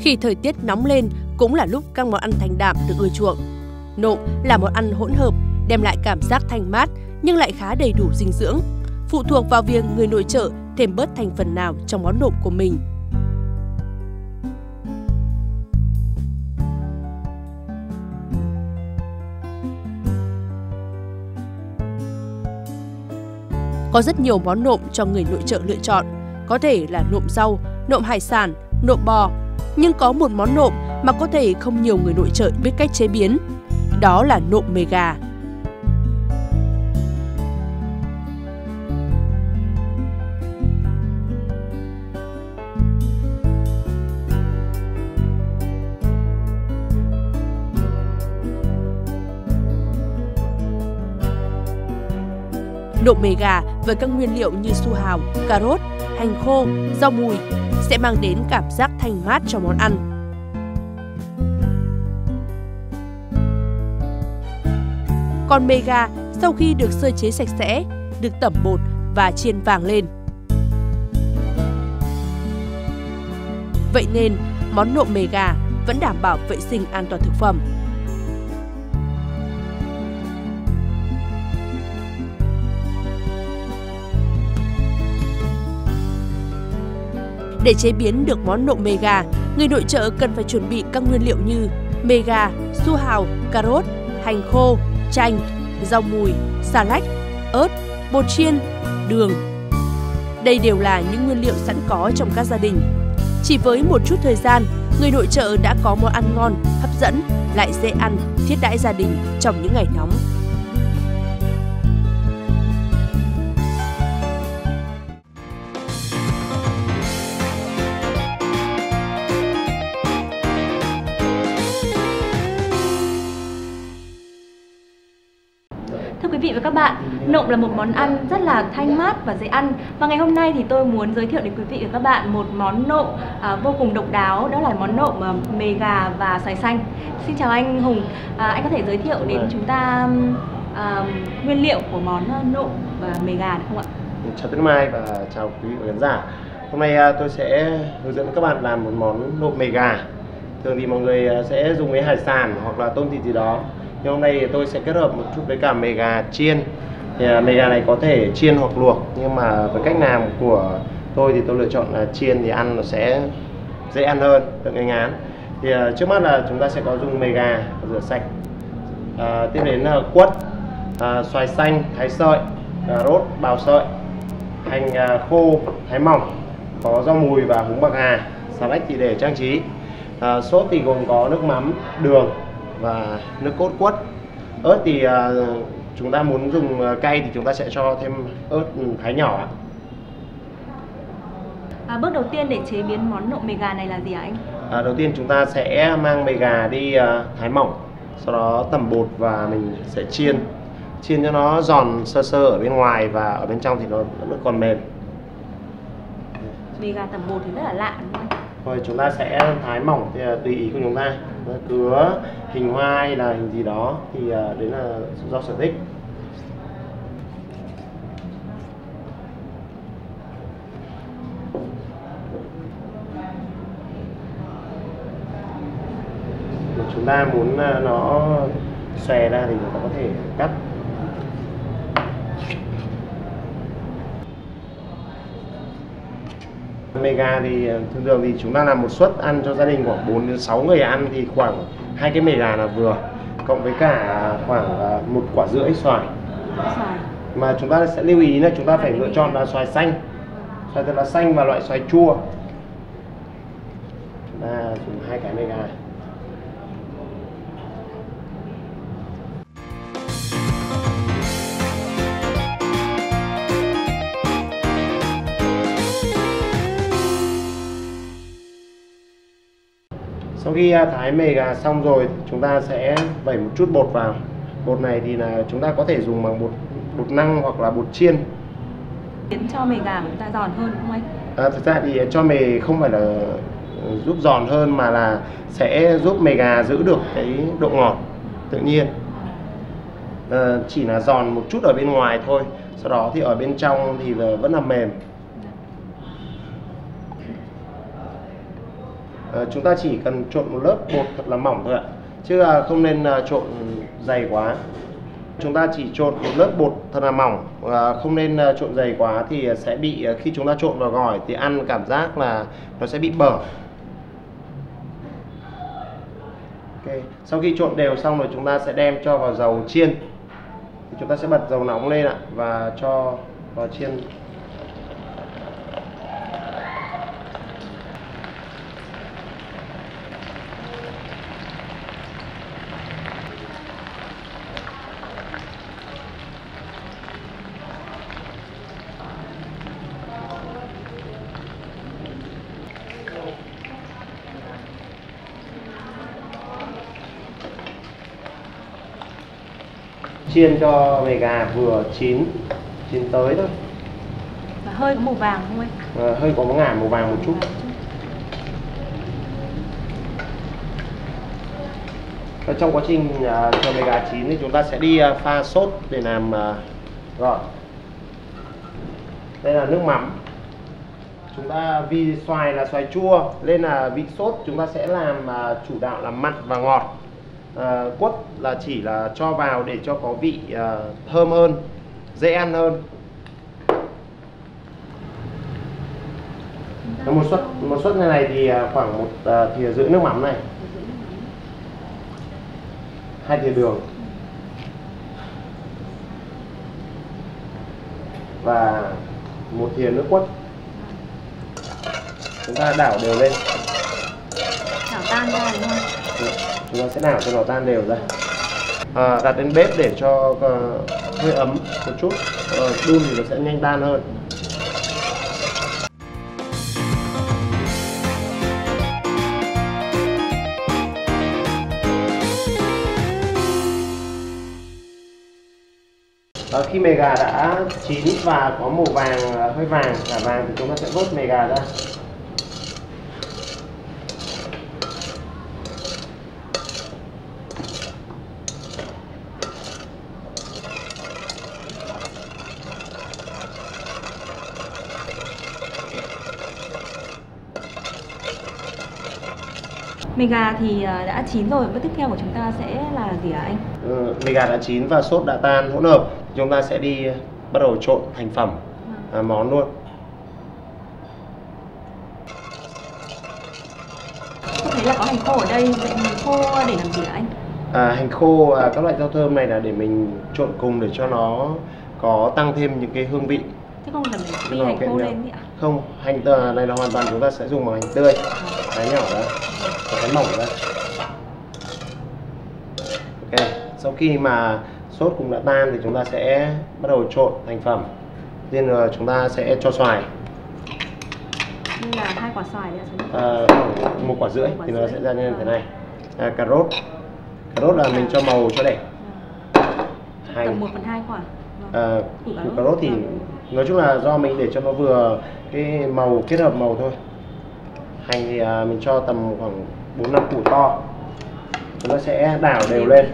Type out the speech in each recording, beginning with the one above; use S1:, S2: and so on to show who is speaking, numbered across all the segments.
S1: Khi thời tiết nóng lên cũng là lúc các món ăn thanh đạm được ưa chuộng. Nộm là món ăn hỗn hợp, đem lại cảm giác thanh mát nhưng lại khá đầy đủ dinh dưỡng. Phụ thuộc vào việc người nội trợ thêm bớt thành phần nào trong món nộm của mình. Có rất nhiều món nộm cho người nội trợ lựa chọn. Có thể là nộm rau, nộm hải sản, nộm bò. Nhưng có một món nộm mà có thể không nhiều người nội trợ biết cách chế biến. Đó là nộm mề gà. Nộm mề gà với các nguyên liệu như su hào, cà rốt, hành khô, rau mùi sẽ mang đến cảm giác thanh mát cho món ăn. Còn mề gà sau khi được sơ chế sạch sẽ, được tẩm bột và chiên vàng lên. Vậy nên món nộm mề gà vẫn đảm bảo vệ sinh an toàn thực phẩm. Để chế biến được món nộm mề gà, người nội trợ cần phải chuẩn bị các nguyên liệu như mề gà, su hào, cà rốt, hành khô, chanh, rau mùi, xà lách, ớt, bột chiên, đường. Đây đều là những nguyên liệu sẵn có trong các gia đình. Chỉ với một chút thời gian, người nội trợ đã có món ăn ngon, hấp dẫn, lại dễ ăn, thiết đãi gia đình trong những ngày nóng.
S2: Thưa quý vị và các bạn, nộm là một món ăn rất là thanh mát và dễ ăn. Và ngày hôm nay thì tôi muốn giới thiệu đến quý vị và các bạn một món nộm vô cùng độc đáo, đó là món nộm mề gà và xoài xanh. Xin chào anh Hùng, anh có thể giới thiệu đến chúng ta nguyên liệu của món nộm và mề gà được không ạ?
S3: Chào Tuyết Mai và chào quý vị và khán giả. Hôm nay tôi sẽ hướng dẫn các bạn làm một món nộm mề gà. Thường thì mọi người sẽ dùng với hải sản hoặc là tôm thịt gì đó. Nhưng hôm nay tôi sẽ kết hợp một chút với cả mề gà chiên. Thì mề gà này có thể chiên hoặc luộc, nhưng mà với cách làm của tôi thì tôi lựa chọn là chiên thì ăn nó sẽ dễ ăn hơn, đỡ ngấy ngán. Thì trước mắt là chúng ta sẽ có dùng mề gà rửa sạch. Tiếp đến là quất, xoài xanh thái sợi, cà rốt bào sợi, hành khô thái mỏng, có rau mùi và húng bạc hà, xà lách thì để trang trí. Sốt thì gồm có nước mắm, đường và nước cốt quất. Ớt thì chúng ta muốn dùng cay thì chúng ta sẽ cho thêm ớt thái nhỏ.
S2: Bước đầu tiên để chế biến món nộm mề gà này là gì hả anh?
S3: Đầu tiên chúng ta sẽ mang mề gà đi thái mỏng, sau đó tẩm bột và mình sẽ chiên cho nó giòn sơ sơ ở bên ngoài và ở bên trong thì nó vẫn còn mềm.
S2: Mề gà tẩm bột thì rất là lạ đúng không anh?
S3: Rồi chúng ta sẽ thái mỏng thì tùy ý của chúng ta, cứ hình hoa hay là hình gì đó thì đấy là do sở thích. Nếu chúng ta muốn nó xòe ra thì chúng ta có thể cắt. Mề gà thì thường thì chúng ta làm một suất ăn cho gia đình khoảng 4 đến 6 người ăn thì khoảng 2 cái mề gà là vừa, cộng với cả khoảng 1 quả rưỡi xoài. Mà chúng ta sẽ lưu ý là chúng ta phải lựa chọn là xoài xanh, xoài thật là xanh và loại xoài chua. Chúng ta dùng 2 cái mề gà. Sau khi thái mề gà xong rồi, chúng ta sẽ vẩy một chút bột vào. Bột này thì là chúng ta có thể dùng bằng bột năng hoặc là bột chiên.
S2: Khiến cho mề gà của chúng ta giòn hơn đúng không anh?
S3: Thực ra thì cho mề không phải là giúp giòn hơn mà là sẽ giúp mề gà giữ được cái độ ngọt tự nhiên. Chỉ là giòn một chút ở bên ngoài thôi, sau đó thì ở bên trong thì vẫn là mềm. Chúng ta chỉ cần trộn một lớp bột thật là mỏng thôi ạ, chứ không nên trộn dày quá. Chúng ta chỉ trộn một lớp bột thật là mỏng, không nên trộn dày quá thì sẽ bị, khi chúng ta trộn vào gỏi thì ăn cảm giác là nó sẽ bị bở. Ok, sau khi trộn đều xong rồi chúng ta sẽ đem cho vào dầu chiên. Thì chúng ta sẽ bật dầu nóng lên ạ và cho vào chiên. Chiên cho mega vừa chín tới thôi.
S2: Và hơi có màu vàng không anh?
S3: Hơi có ngả màu vàng một chút. Và trong quá trình cho mega chín thì chúng ta sẽ đi pha sốt để làm gỏi. Đây là nước mắm. Chúng ta vì xoài là xoài chua nên là vị sốt chúng ta sẽ làm chủ đạo là mặn và ngọt. Quất là chỉ là cho vào để cho có vị thơm hơn, dễ ăn hơn. Một suất này thì khoảng 1 thìa rưỡi nước mắm này, 2 thìa đường và 1 thìa nước quất. Chúng ta đảo đều lên.
S2: Đảo tan ra đúng không?
S3: Chúng ta sẽ đảo cho nó tan đều ra. Đặt lên bếp để cho hơi ấm một chút, đun thì nó sẽ nhanh tan hơn. Khi mega đã chín và có màu vàng, hơi vàng, cả vàng thì chúng ta sẽ vớt mega ra.
S2: Mega thì đã chín rồi, bước tiếp theo của chúng ta sẽ là gì hả anh?
S3: Mega đã chín và sốt đã tan hỗn hợp, chúng ta sẽ đi bắt đầu trộn thành phẩm món luôn.
S2: Tôi thấy là có hành khô ở đây, vậy hành khô để làm gì hả anh?
S3: Hành khô, các loại rau thơm này là để mình trộn cùng để cho nó có tăng thêm những cái hương vị.
S2: Thế không cần phải đi hành khô lên ạ?
S3: Không, hành này là hoàn toàn chúng ta sẽ dùng bằng hành tươi, thái nhỏ ra, thái mỏng ra. Ok, sau khi mà sốt cũng đã tan thì chúng ta sẽ bắt đầu trộn thành phẩm. Tiên là chúng ta sẽ cho xoài.
S2: Như là 2 quả xoài đấy ạ?
S3: 1 quả rưỡi thì nó sẽ ra như thế này. Cà rốt là mình cho màu cho đẹp.
S2: Tầm 1/2 quả.
S3: Củ cà rốt thì nói chung là do mình để cho nó vừa cái màu, kết hợp màu thôi. Hành thì mình cho tầm khoảng 4-5 củ to. Chúng ta sẽ đảo đều lên.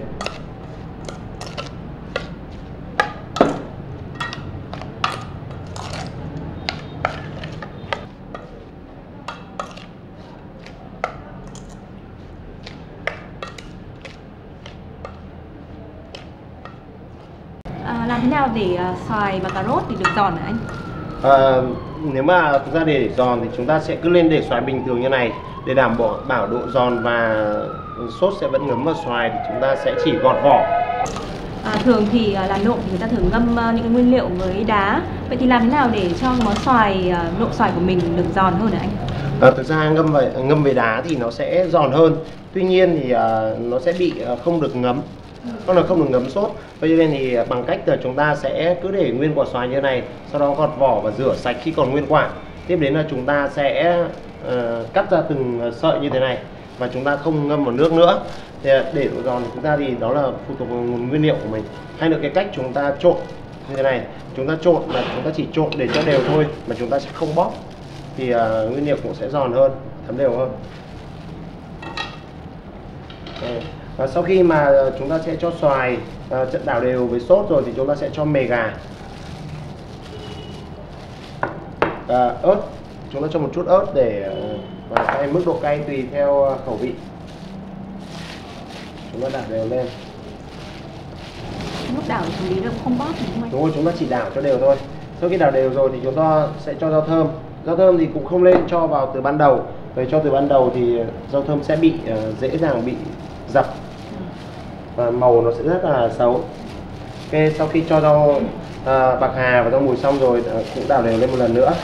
S2: Làm thế nào để xoài và cà rốt thì được giòn hả anh?
S3: Nếu mà chúng ta để giòn thì chúng ta sẽ cứ lên để xoài bình thường như này để đảm bảo độ giòn và sốt sẽ vẫn ngấm vào xoài, thì chúng ta sẽ chỉ gọt vỏ.
S2: Thường thì làm nộm thì người ta thường ngâm những cái nguyên liệu với đá. Vậy thì làm thế nào để cho món xoài, nộm xoài của mình được giòn hơn hả anh?
S3: Thực ra ngâm với đá thì nó sẽ giòn hơn. Tuy nhiên thì nó sẽ bị không được ngấm. Nó là không được ngấm sốt. Vậy nên thì bằng cách là chúng ta sẽ cứ để nguyên quả xoài như này, sau đó gọt vỏ và rửa sạch khi còn nguyên quả. Tiếp đến là chúng ta sẽ cắt ra từng sợi như thế này và chúng ta không ngâm vào nước nữa. Thì để độ giòn chúng ta thì đó là phụ thuộc vào nguồn nguyên liệu của mình. Hay là cái cách chúng ta trộn như thế này, chúng ta trộn là chúng ta chỉ trộn để cho đều thôi mà chúng ta sẽ không bóp, thì nguyên liệu cũng sẽ giòn hơn, thấm đều hơn. Và sau khi mà chúng ta sẽ cho xoài chất đảo đều với sốt rồi thì chúng ta sẽ cho mề gà, ớt chúng ta cho một chút ớt để và cái mức độ cay tùy theo khẩu vị. Chúng ta đảo đều lên.
S2: Lúc đảo thì xử lý được không bóp đúng không anh?
S3: Đúng rồi, chúng ta chỉ đảo cho đều thôi. Sau khi đảo đều rồi thì chúng ta sẽ cho rau thơm. Rau thơm thì cũng không nên cho vào từ ban đầu. Bởi cho từ ban đầu thì rau thơm sẽ bị dễ dàng bị dập và màu nó sẽ rất là xấu. Ok, sau khi cho rau bạc hà và rau mùi xong rồi cũng đảo đều lên một lần nữa.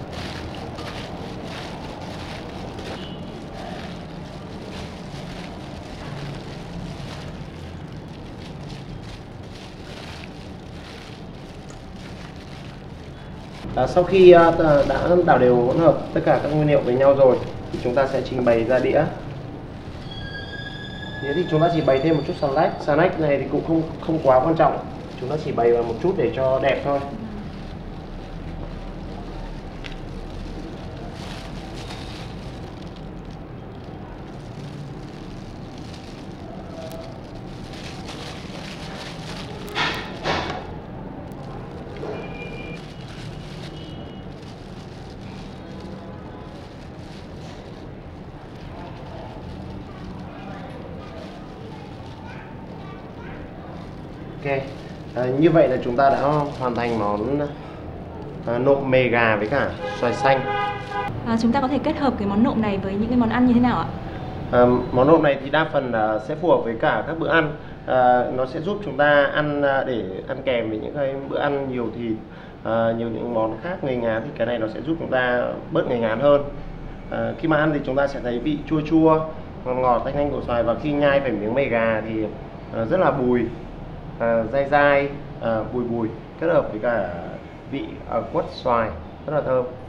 S3: Sau khi đã đảo đều hỗn hợp tất cả các nguyên liệu với nhau rồi thì chúng ta sẽ trình bày ra đĩa. Thế thì chúng ta chỉ bày thêm một chút salad này thì cũng không quá quan trọng, chúng ta chỉ bày vào một chút để cho đẹp thôi. Ok, như vậy là chúng ta đã hoàn thành món nộm mề gà với cả xoài xanh.
S2: Chúng ta có thể kết hợp cái món nộm này với những cái món ăn như thế nào ạ?
S3: Món nộm này thì đa phần sẽ phù hợp với cả các bữa ăn. Nó sẽ giúp chúng ta ăn để ăn kèm với những cái bữa ăn nhiều thịt, nhiều những món khác ngấy ngán, thì cái này nó sẽ giúp chúng ta bớt ngấy ngán hơn. Khi mà ăn thì chúng ta sẽ thấy vị chua chua, ngọt ngọt, thanh thanh của xoài, và khi nhai phải miếng mề gà thì rất là bùi, dai dai, bùi bùi, kết hợp với cả vị quất xoài rất là thơm.